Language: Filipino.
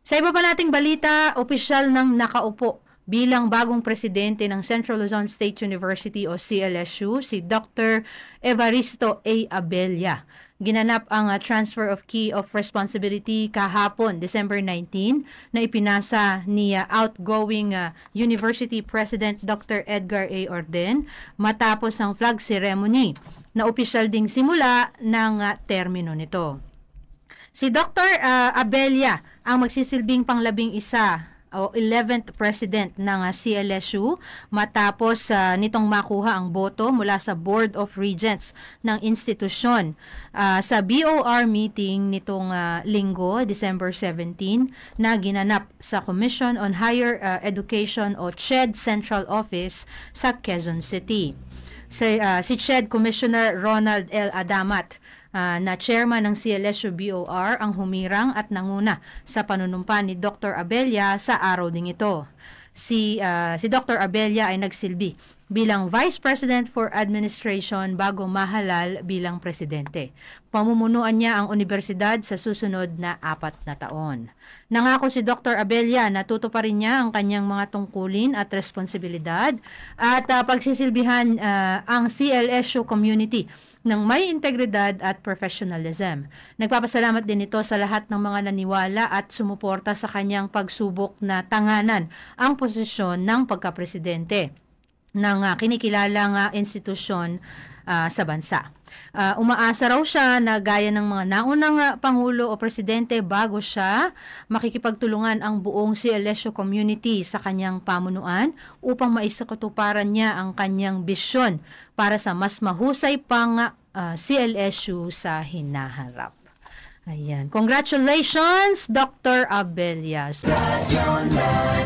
Sa iba pa nating balita, opisyal ng nakaupo bilang bagong presidente ng Central Luzon State University o CLSU, si Dr. Evaristo A. Abella. Ginanap ang transfer of key of responsibility kahapon, December 19, na ipinasa ni outgoing University President Dr. Edgar A. Orden matapos ang flag ceremony na opisyal ding simula ng termino nito. Si Dr. Abella ang magsisilbing pang-11 o 11th President ng CLSU matapos nitong makuha ang boto mula sa Board of Regents ng institusyon. Sa BOR meeting nitong linggo, December 17, na ginanap sa Commission on Higher Education o CHED Central Office sa Quezon City. Si CHED Commissioner Ronald L. Adamat na chairman ng CLSU BOR ang humirang at nanguna sa panunumpa ni Dr. Abella sa araw ding ito. Si Dr. Abella ay nagsilbi bilang Vice President for Administration bago mahalal bilang presidente. Pamumunuan niya ang universidad sa susunod na 4 na taon. Nangako si Dr. Abella na tutuparin niya ang kanyang mga tungkulin at responsibilidad at pagsisilbihan ang CLSU community ng may integridad at professionalism. Nagpapasalamat din ito sa lahat ng mga naniwala at sumuporta sa kanyang pagsubok na tanganan ang posisyon ng pagkapresidente ng kinikilalang institusyon sa bansa. Umaasa raw siya na gaya ng mga naunang Pangulo o Presidente bago siya, makikipagtulungan ang buong CLSU community sa kanyang pamunuan upang maisakatuparan niya ang kanyang bisyon para sa mas mahusay pang CLSU sa hinaharap. Ayan. Congratulations, Dr. Abella.